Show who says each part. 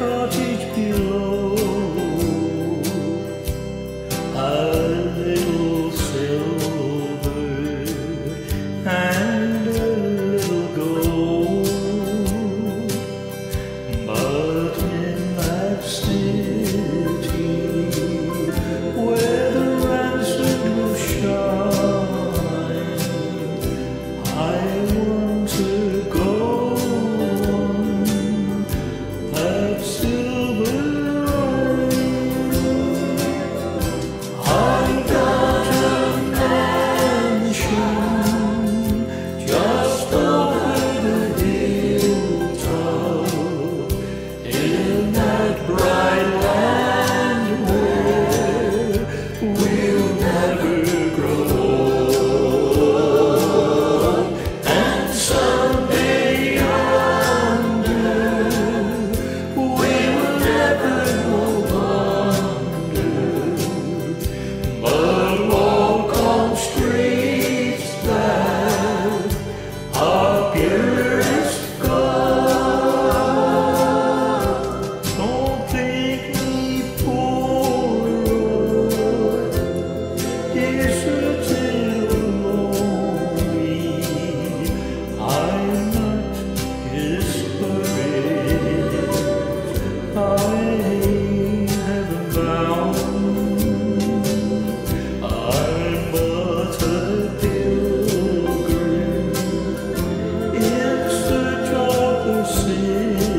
Speaker 1: cottage below, a little silver and a little gold. But in that city where the ransom will shine, I want to go on that silver line. I got a mansion just over the hilltop in that bright land where we'll never grow old. And someday yonder we will never wander, but walk on streets that are pure as gold. Don't think me poor or deserted or lonely. I'm not discouraged. I'm heaven-bound. I'm but a pilgrim in search of the sin